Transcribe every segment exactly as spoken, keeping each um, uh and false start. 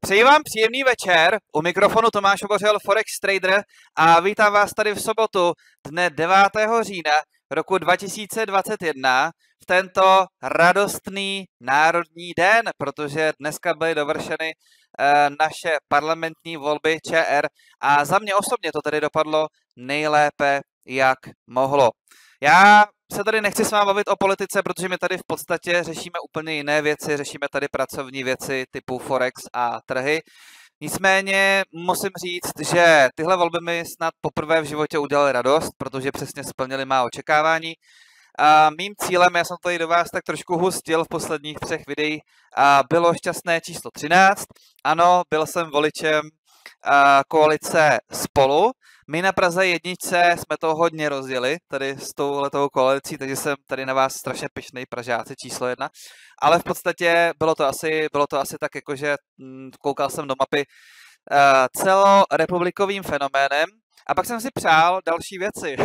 Přeji vám příjemný večer, u mikrofonu Tomáš Obořil, Forex Trader a vítám vás tady v sobotu dne devátého října roku dva tisíce dvacet jedna v tento radostný národní den, protože dneska byly dovršeny eh, naše parlamentní volby ČR a za mě osobně to tedy dopadlo nejlépe, jak mohlo. Já se tady nechci s vámi bavit o politice, protože my tady v podstatě řešíme úplně jiné věci, řešíme tady pracovní věci typu Forex a trhy. Nicméně musím říct, že tyhle volby mi snad poprvé v životě udělaly radost, protože přesně splnily má očekávání. A mým cílem, já jsem tady do vás tak trošku hustil v posledních třech videích, a bylo šťastné číslo třináct. Ano, byl jsem voličem a, koalice Spolu. My na Praze jedničce jsme to hodně rozjeli, tady s touhletou koalicí, takže jsem tady na vás strašně pyšnej Pražáci číslo jedna. Ale v podstatě bylo to asi, bylo to asi tak, jakože hm, koukal jsem do mapy uh, celorepublikovým fenoménem a pak jsem si přál další věci.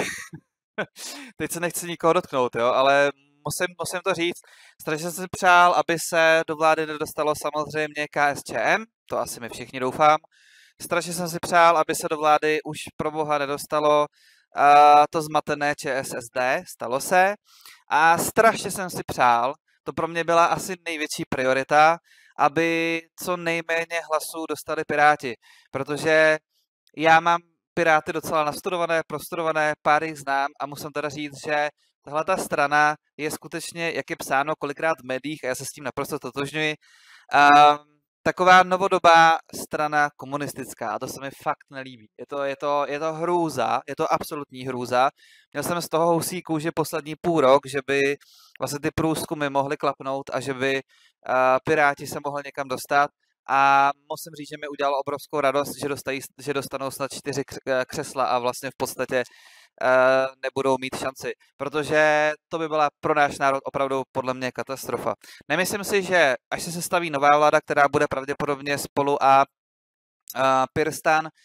Teď se nechci nikoho dotknout, jo, ale musím, musím to říct. Strašně jsem si přál, aby se do vlády nedostalo samozřejmě K S Č M, to asi my všichni doufám. Strašně jsem si přál, aby se do vlády už pro boha nedostalo uh, to zmatené Č S S D, stalo se. A strašně jsem si přál, to pro mě byla asi největší priorita, aby co nejméně hlasů dostali Piráti. Protože já mám Piráty docela nastudované, prostudované, pár jich znám a musím teda říct, že tahle ta strana je skutečně, jak je psáno kolikrát v médiích, a já se s tím naprosto totožňuji, um, taková novodobá strana komunistická a to se mi fakt nelíbí. Je to, je to, je to hrůza, je to absolutní hrůza. Měl jsem z toho housí kůži poslední půl rok, že by vlastně ty průzkumy mohly klapnout a že by uh, Piráti se mohli někam dostat. A musím říct, že mi udělalo obrovskou radost, že, dostají, že dostanou snad čtyři křesla a vlastně v podstatě uh, nebudou mít šanci. Protože to by byla pro náš národ opravdu podle mě katastrofa. Nemyslím si, že až se sestaví nová vláda, která bude pravděpodobně Spolu a uh, PirSTAN, uh,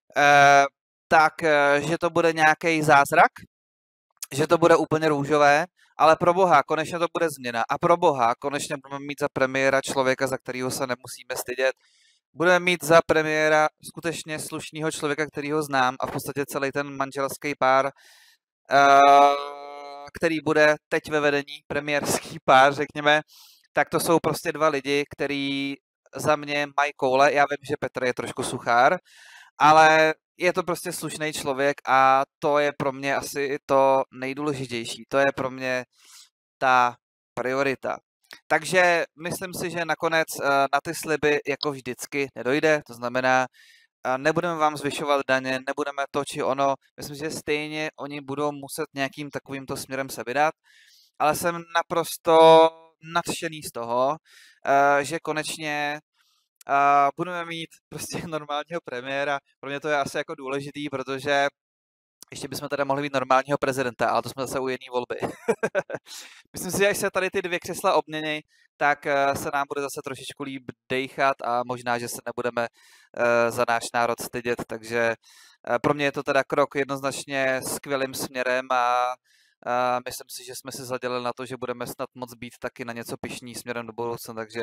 tak uh, že to bude nějaký zázrak, že to bude úplně růžové, ale pro boha, konečně to bude změna. A pro boha, konečně budeme mít za premiéra člověka, za kterého se nemusíme stydět. Budeme mít za premiéra skutečně slušného člověka, kterýho znám a v podstatě celý ten manželský pár, uh, který bude teď ve vedení, premiérský pár, řekněme, tak to jsou prostě dva lidi, který za mě mají koule. Já vím, že Petr je trošku suchár, ale je to prostě slušný člověk a to je pro mě asi to nejdůležitější. To je pro mě ta priorita. Takže myslím si, že nakonec na ty sliby jako vždycky nedojde. To znamená, nebudeme vám zvyšovat daně, nebudeme to či ono. Myslím, že stejně oni budou muset nějakým takovýmto směrem se vydat. Ale jsem naprosto nadšený z toho, že konečně Uh, budeme mít prostě normálního premiéra. Pro mě to je asi jako důležitý, protože ještě bychom teda mohli mít normálního prezidenta, ale to jsme zase u jedné volby. Myslím si, že až se tady ty dvě křesla obmění, tak uh, se nám bude zase trošičku líp dejchat a možná, že se nebudeme uh, za náš národ stydět, takže uh, pro mě je to teda krok jednoznačně skvělým směrem a uh, myslím si, že jsme si zadělali na to, že budeme snad moc být taky na něco pyšní směrem do budoucna, takže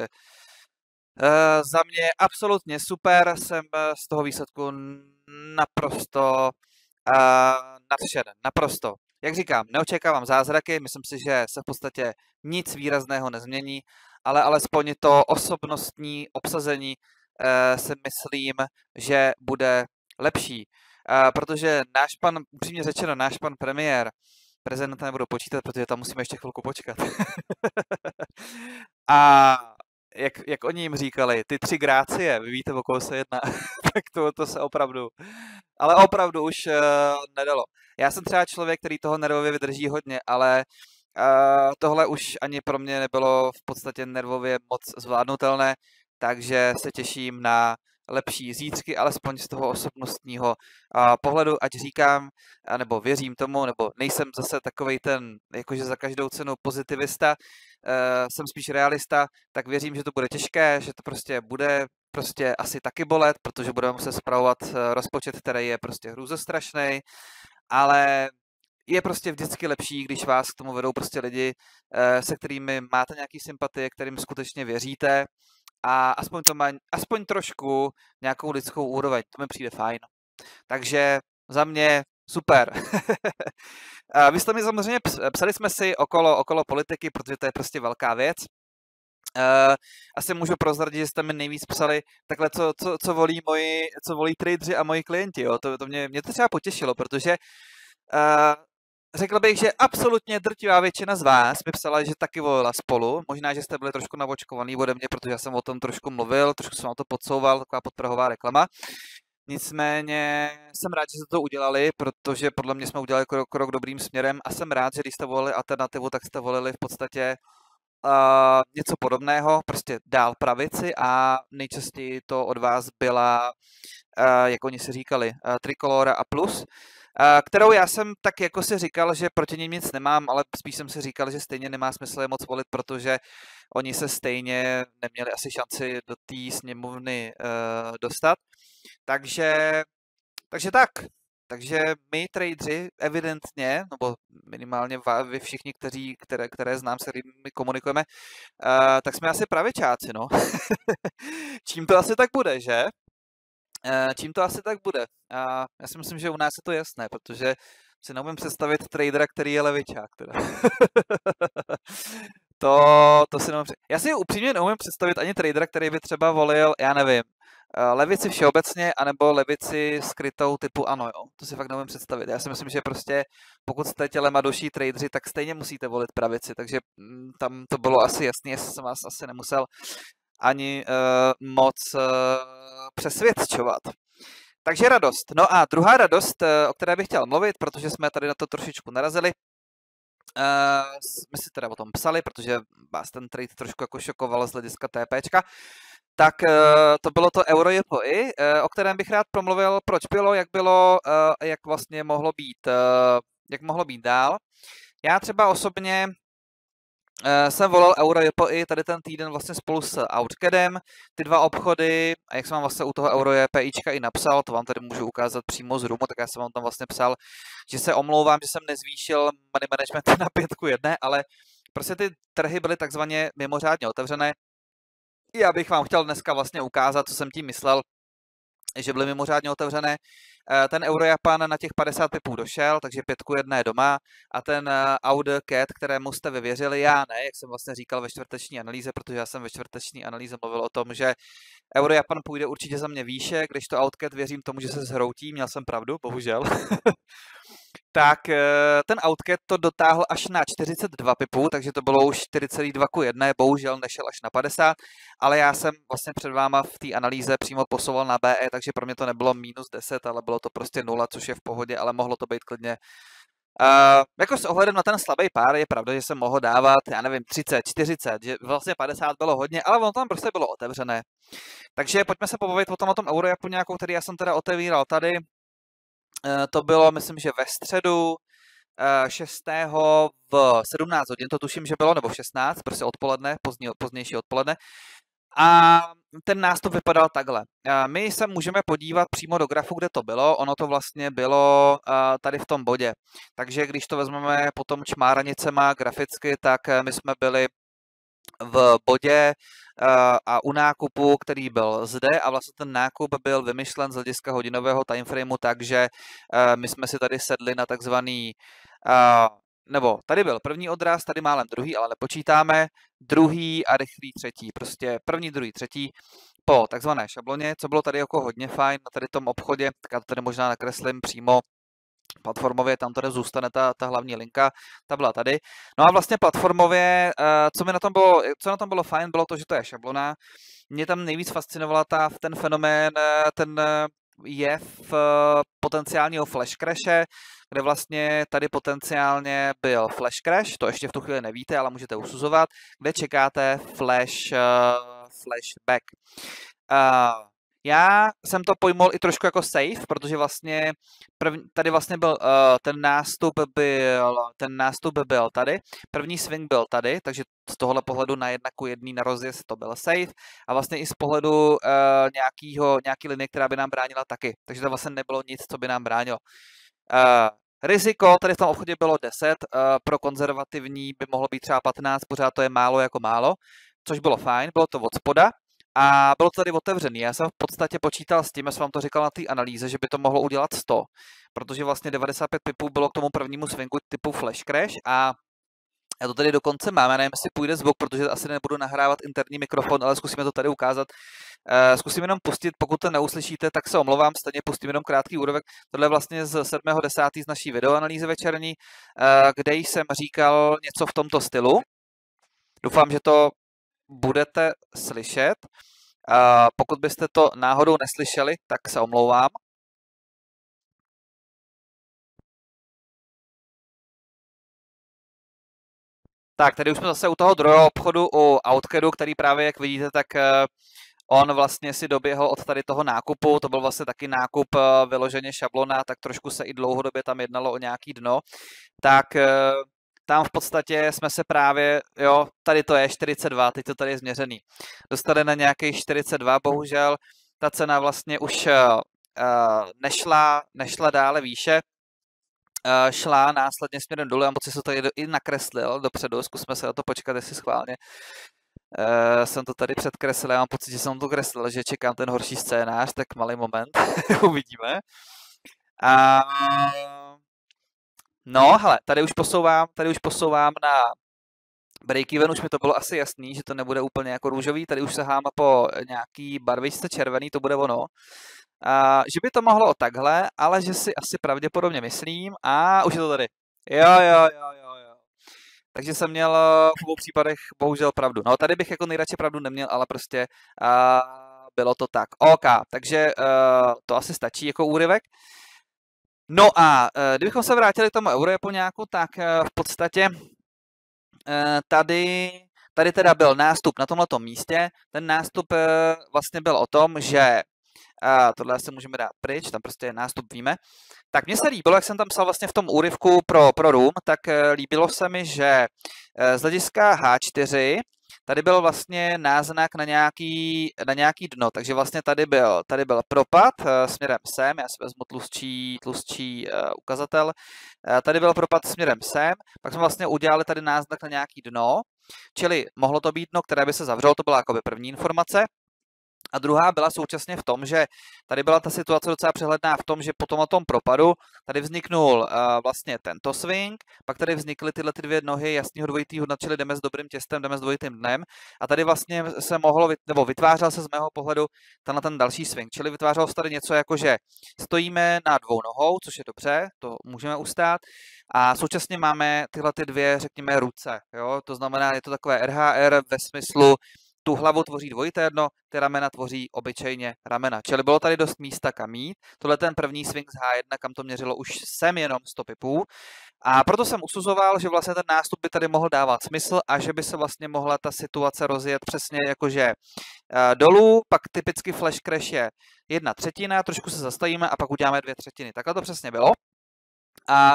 Uh, za mě absolutně super, jsem z toho výsledku naprosto uh, nadšen, naprosto. Jak říkám, neočekávám zázraky, myslím si, že se v podstatě nic výrazného nezmění, ale alespoň to osobnostní obsazení uh, si myslím, že bude lepší. Uh, protože náš pan, upřímně řečeno, náš pan premiér, prezidenta nebudu počítat, protože tam musíme ještě chvilku počkat. A Jak, jak oni jim říkali, ty tři grácie, vy víte, o koho se jedná, tak to, to se opravdu, ale opravdu už uh, nedalo. Já jsem třeba člověk, který toho nervově vydrží hodně, ale uh, tohle už ani pro mě nebylo v podstatě nervově moc zvládnutelné, takže se těším na lepší zítřky, alespoň z toho osobnostního uh, pohledu, ať říkám, nebo věřím tomu, nebo nejsem zase takovej ten, jakože za každou cenu pozitivista, uh, jsem spíš realista, tak věřím, že to bude těžké, že to prostě bude prostě asi taky bolet, protože budeme muset spravovat uh, rozpočet, který je prostě hrůzostrašnej, ale je prostě vždycky lepší, když vás k tomu vedou prostě lidi, uh, se kterými máte nějaký sympatie, kterým skutečně věříte. a aspoň to má aspoň trošku nějakou lidskou úroveň. To mi přijde fajn. Takže za mě super. A vy jste mi samozřejmě psali jsme si okolo, okolo politiky, protože to je prostě velká věc. Uh, asi můžu prozradit, že jste mi nejvíc psali takhle, co, co, co volí moji, co volí tradeři a moji klienti. Jo? To, to mě, mě to třeba potěšilo, protože uh, řekl bych, že absolutně drtivá většina z vás mi psala, že taky volila Spolu. Možná, že jste byli trošku navočkovaný ode mě, protože já jsem o tom trošku mluvil, trošku jsem na to podsouval, taková podprahová reklama. Nicméně jsem rád, že jste to udělali, protože podle mě jsme udělali krok, krok dobrým směrem a jsem rád, že když jste volili alternativu, tak jste volili v podstatě uh, něco podobného, prostě dál pravici a nejčastěji to od vás byla, uh, jak oni si říkali, uh, Trikolora a Plus, uh, kterou já jsem tak jako si říkal, že proti nim nic nemám, ale spíš jsem si říkal, že stejně nemá smysl je moc volit, protože oni se stejně neměli asi šanci do té sněmovny uh, dostat. Takže, takže tak. Takže my tradeři evidentně, nebo minimálně vy všichni, kteří, které, které znám, se kterými komunikujeme, uh, tak jsme asi pravičáci, no. Čím to asi tak bude, že? Uh, čím to asi tak bude? Uh, já si myslím, že u nás je to jasné, protože si neumím představit tradera, který je levičák. Teda. to, to si neumím představit. Já si upřímně neumím představit ani tradera, který by třeba volil, já nevím, levici všeobecně, anebo levici skrytou typu ANO, jo. To si fakt neumím představit. Já si myslím, že prostě pokud jste tělemadoší tradeři, tak stejně musíte volit pravici, takže tam to bylo asi jasné, jestli jsem vás asi nemusel ani uh, moc uh, přesvědčovat. Takže radost. No a druhá radost, o které bych chtěl mluvit, protože jsme tady na to trošičku narazili, uh, my si teda o tom psali, protože vás ten trade trošku jako šokoval z hlediska TPčka, tak uh, to bylo to Euro J P I, uh, o kterém bych rád promluvil, proč bylo, jak bylo, uh, jak vlastně mohlo být, uh, jak mohlo být dál. Já třeba osobně uh, jsem volil Euro J P I tady ten týden vlastně spolu s Outcadem, ty dva obchody, a jak jsem vám vlastně u toho Euro J P Ička i napsal, to vám tady můžu ukázat přímo z Roomu, tak já jsem vám tam vlastně psal, že se omlouvám, že jsem nezvýšil money management na pětku jedné, ale prostě ty trhy byly takzvaně mimořádně otevřené. Já bych vám chtěl dneska vlastně ukázat, co jsem tím myslel, že byly mimořádně otevřené. Ten Eurojapan na těch padesát pipů došel, takže pětku jedné doma a ten Audi Cat, kterému jste vyvěřili, já ne, jak jsem vlastně říkal ve čtvrteční analýze, protože já jsem ve čtvrteční analýze mluvil o tom, že Eurojapan půjde určitě za mě výše, když to Outcat věřím tomu, že se zhroutí, měl jsem pravdu, bohužel. Tak ten Outcat to dotáhl až na čtyřicet dva pipů, takže to bylo už čtyři celá dva ku jedné, bohužel nešel až na padesát, ale já jsem vlastně před váma v té analýze přímo posouval na B E, takže pro mě to nebylo minus deset, ale bylo to prostě nula, což je v pohodě, ale mohlo to být klidně. Uh, jako s ohledem na ten slabý pár je pravda, že jsem mohl dávat, já nevím, třicet, čtyřicet, že vlastně padesát bylo hodně, ale ono tam prostě bylo otevřené. Takže pojďme se pobavit o tom, o tom Eurojapu nějakou, který já jsem teda otevíral tady. To bylo, myslím, že ve středu šestého v sedmnáct hodin, to tuším, že bylo, nebo v šestnáct, prostě odpoledne, pozdní, pozdější odpoledne. A ten nástup vypadal takhle. My se můžeme podívat přímo do grafu, kde to bylo. Ono to vlastně bylo tady v tom bodě. Takže když to vezmeme potom čmáranicema graficky, tak my jsme byli v bodě a u nákupu, který byl zde a vlastně ten nákup byl vymyšlen z hlediska hodinového timeframeu, takže my jsme si tady sedli na takzvaný, nebo tady byl první odraz, tady málem druhý, ale nepočítáme, druhý a rychlý třetí, prostě první, druhý, třetí po takzvané šabloně, co bylo tady jako hodně fajn na tady tom obchodě, tak já to tady možná nakreslím přímo platformově, tam tady zůstane ta, ta hlavní linka, ta byla tady. No a vlastně platformově, co mi na tom bylo, co na tom bylo fajn, bylo to, že to je šablona. Mě tam nejvíc fascinovala ta, ten fenomén, ten jev potenciálního flash crashe, kde vlastně tady potenciálně byl flash crash, to ještě v tu chvíli nevíte, ale můžete usuzovat, kde čekáte flash, flash back. Uh, Já jsem to pojmul i trošku jako safe, protože vlastně první, tady vlastně byl uh, ten nástup byl ten nástup byl tady, první swing byl tady, takže z tohohle pohledu na jedna ku jedný na rozjezd to byl safe a vlastně i z pohledu uh, nějakýho, nějaký linie, která by nám bránila taky, takže to vlastně nebylo nic, co by nám bránilo. Uh, riziko tady v tom obchodě bylo deset, uh, pro konzervativní by mohlo být třeba patnáct, pořád to je málo jako málo, což bylo fajn, bylo to od spoda. a bylo to tady otevřený. Já jsem v podstatě počítal s tím, já jsem vám to říkal na té analýze, že by to mohlo udělat sto, protože vlastně devadesát pět pipů bylo k tomu prvnímu swingu typu flash crash a já to tady dokonce mám, já nevím, jestli půjde zvuk, protože asi nebudu nahrávat interní mikrofon, ale zkusíme to tady ukázat. Uh, zkusím jenom pustit, pokud to neuslyšíte, tak se omlouvám, stejně pustím jenom krátký úryvek. Tohle je vlastně z sedmého desátého z naší videoanalýzy večerní, uh, kde jsem říkal něco v tomto stylu. Doufám, že to budete slyšet. Uh, pokud byste to náhodou neslyšeli, tak se omlouvám. Tak, tady už jsme zase u toho druhého obchodu, u Outcadu, který právě, jak vidíte, tak on vlastně si doběhl od tady toho nákupu, to byl vlastně taky nákup vyloženě šablona, tak trošku se i dlouhodobě tam jednalo o nějaký dno, tak tam v podstatě jsme se právě, jo, tady to je čtyřicet dva, teď to tady je změřený, dostali na nějakých čtyřicet dva, bohužel ta cena vlastně už uh, nešla, nešla dále výše, Uh, šla následně směrem dolů, a moc si to tady i nakreslil dopředu, zkusme se na to počkat, jestli schválně. Uh, jsem to tady předkreslil, já mám pocit, že jsem to kreslil, že čekám ten horší scénář, tak malý moment, uvidíme. Uh, no, hele, tady už posouvám, tady už posouvám na break-even, už mi to bylo asi jasný, že to nebude úplně jako růžový, tady už sahám po nějaký barvičce červený, to bude ono. Uh, že by to mohlo takhle, ale že si asi pravděpodobně myslím, a už je to tady. Jo, jo, jo, jo, jo. Takže jsem měl v obou případech bohužel pravdu. No, tady bych jako nejradši pravdu neměl, ale prostě uh, bylo to tak. OK, takže uh, to asi stačí jako úryvek. No a uh, kdybychom se vrátili k tomu Eurojapoňáku, tak uh, v podstatě uh, tady... Tady teda byl nástup na tomhletom místě. Ten nástup uh, vlastně byl o tom, že a tohle si můžeme dát pryč, tam prostě je nástup, víme. Tak mně se líbilo, jak jsem tam psal vlastně v tom úryvku pro, pro room, tak líbilo se mi, že z hlediska há čtyři tady byl vlastně náznak na nějaký, na nějaký dno, takže vlastně tady byl, tady byl propad směrem sem, já si vezmu tlustší, tlustší uh, ukazatel, tady byl propad směrem sem, pak jsme vlastně udělali tady náznak na nějaký dno, čili mohlo to být dno, které by se zavřelo, to byla jakoby první informace. A druhá byla současně v tom, že tady byla ta situace docela přehledná v tom, že po tom propadu tady vzniknul uh, vlastně tento swing, pak tady vznikly tyhle ty dvě nohy jasného dvojitýho dna, čili jdeme s dobrým těstem, jdeme s dvojitým dnem a tady vlastně se mohlo, nebo vytvářel se z mého pohledu tenhle ten další swing, čili vytvářelo se tady něco jako, že stojíme na dvou nohou, což je dobře, to můžeme ustát a současně máme tyhle ty dvě, řekněme, ruce, jo? To znamená, je to takové R H R ve smyslu, tu hlavu tvoří dvojité dno, ty ramena tvoří obyčejně ramena. Čili bylo tady dost místa kam jít. Tohle je ten první swing z há jedna, kam to měřilo už sem jenom sto pipů. A proto jsem usuzoval, že vlastně ten nástup by tady mohl dávat smysl a že by se vlastně mohla ta situace rozjet přesně jakože uh, dolů, pak typicky flash crash je jedna třetina, trošku se zastavíme a pak uděláme dvě třetiny. Takhle to přesně bylo. A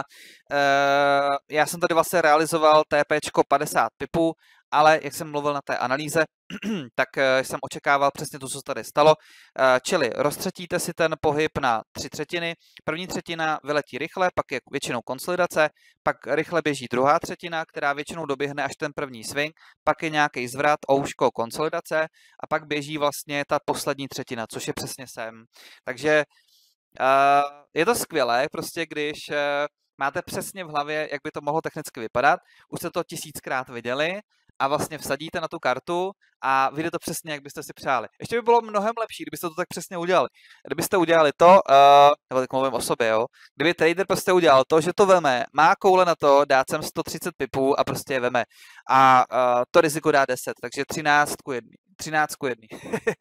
uh, já jsem tady vlastně realizoval TPčko padesát pipů, ale jak jsem mluvil na té analýze, tak jsem očekával přesně to, co se tady stalo. Čili roztřetíte si ten pohyb na tři třetiny. První třetina vyletí rychle, pak je většinou konsolidace, pak rychle běží druhá třetina, která většinou doběhne až ten první swing, pak je nějaký zvrat, ouško, konsolidace a pak běží vlastně ta poslední třetina, což je přesně sem. Takže uh, je to skvělé, prostě když uh, máte přesně v hlavě, jak by to mohlo technicky vypadat, už jste to tisíckrát viděli, a vlastně vsadíte na tu kartu a vyjde to přesně, jak byste si přáli. Ještě by bylo mnohem lepší, kdybyste to tak přesně udělali. Kdybyste udělali to, uh, nebo tak mluvím o sobě, jo, kdyby trader prostě udělal to, že to veme, má koule na to, dát sem sto třicet pipů a prostě je veme. A uh, to riziko dá deset, takže třináct ku jedné. třináct ku jedné.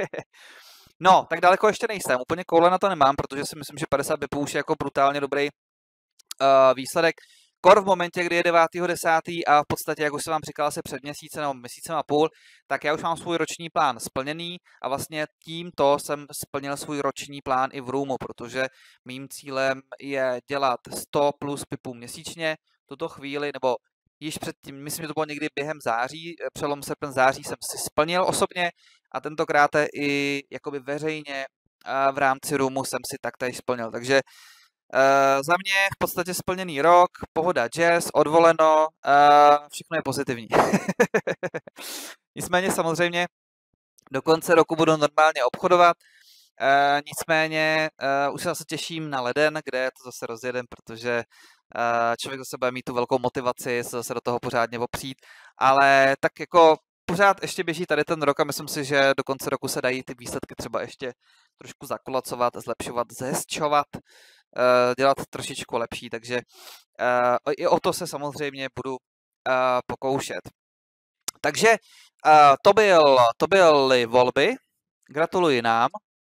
No, tak daleko ještě nejsem. Úplně koule na to nemám, protože si myslím, že padesát pipů už je jako brutálně dobrý uh, výsledek. Kor v momentě, kdy je devátého desátého a v podstatě, jak už jsem vám říkal, asi před měsícem nebo měsícem a půl, tak já už mám svůj roční plán splněný a vlastně tímto jsem splnil svůj roční plán i v roomu, protože mým cílem je dělat sto plus pipů měsíčně. V tuto chvíli, nebo již předtím, myslím, že to bylo někdy během září, přelom srpen září jsem si splnil osobně a tentokrát i jakoby veřejně v rámci roomu jsem si taktéž splnil. Takže Uh, za mě v podstatě splněný rok, pohoda jazz, odvoleno, uh, všechno je pozitivní. Nicméně samozřejmě Do konce roku budu normálně obchodovat, e, nicméně e, už se zase těším na leden, kde to zase rozjedem, protože e, člověk zase bude mít tu velkou motivaci se zase do toho pořádně opřít, ale tak jako pořád ještě běží tady ten rok a myslím si, že do konce roku se dají ty výsledky třeba ještě trošku zakulacovat, zlepšovat, zhezčovat, e, dělat trošičku lepší, takže e, i o to se samozřejmě budu e, pokoušet. Takže uh, to, byl, to byly volby, gratuluji nám.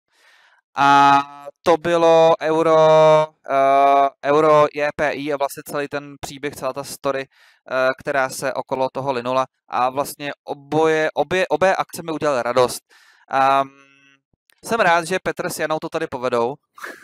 A to bylo euro, uh, euro J P I a vlastně celý ten příběh, celá ta story, uh, která se okolo toho linula. A vlastně oboje, obě, obě akce mi udělaly radost. Um, jsem rád, že Petr s Janou to tady povedou.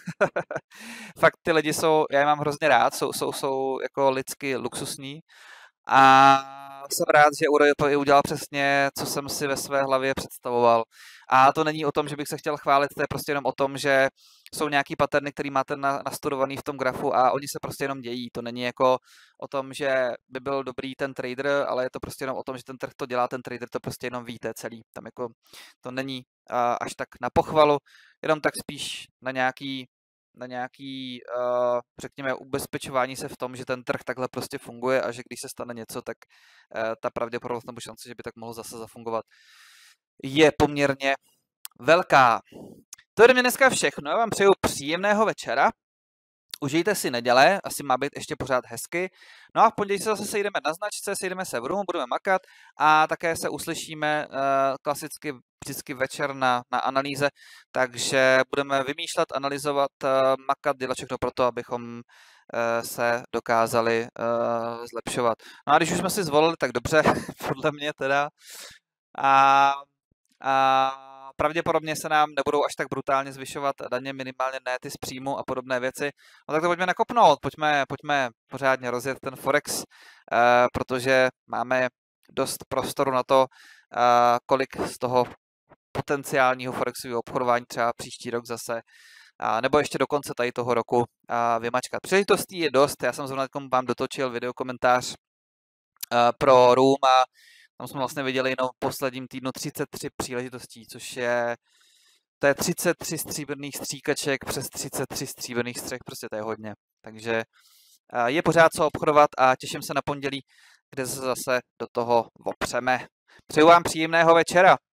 Fakt ty lidi jsou, já je mám hrozně rád, jsou, jsou, jsou jako lidsky luxusní. A jsem rád, že Euro udělal přesně, co jsem si ve své hlavě představoval. A to není o tom, že bych se chtěl chválit, to je prostě jenom o tom, že jsou nějaký paterny, který máte nastudovaný v tom grafu a oni se prostě jenom dějí. To není jako o tom, že by byl dobrý ten trader, ale je to prostě jenom o tom, že ten trh to dělá, ten trader to prostě jenom ví, to je celý. Tam jako to není až tak na pochvalu, jenom tak spíš na nějaký na nějaký, uh, řekněme, ubezpečování se v tom, že ten trh takhle prostě funguje a že když se stane něco, tak uh, ta pravděpodobnost nebo šance, že by tak mohlo zase zafungovat, je poměrně velká. To je ode mě dneska všechno, já vám přeju příjemného večera. Užijte si neděle, asi má být ještě pořád hezky. No a v pondělí se zase sejdeme na značce, sejdeme se v roomu, budeme makat a také se uslyšíme uh, klasicky vždycky večer na, na analýze, takže budeme vymýšlet, analyzovat, uh, makat, dělat všechno pro to, abychom uh, se dokázali uh, zlepšovat. No a když už jsme si zvolili, tak dobře, podle mě teda. A, a pravděpodobně se nám nebudou až tak brutálně zvyšovat daně, minimálně ne ty z příjmu a podobné věci. No tak to pojďme nakopnout, pojďme, pojďme pořádně rozjet ten Forex, uh, protože máme dost prostoru na to, uh, kolik z toho potenciálního Forexového obchodování třeba příští rok zase, uh, nebo ještě do konce tady toho roku uh, vymačkat. Příležitostí je dost, já jsem zrovna vám dotočil videokomentář uh, pro Room a tam jsme vlastně viděli jenom v posledním týdnu třicet tři příležitostí, což je, to je třicet tři stříbrných stříkaček přes třicet tři stříbrných střech, prostě to je hodně. Takže je pořád co obchodovat a těším se na pondělí, kde se zase do toho opřeme. Přeju vám příjemného večera.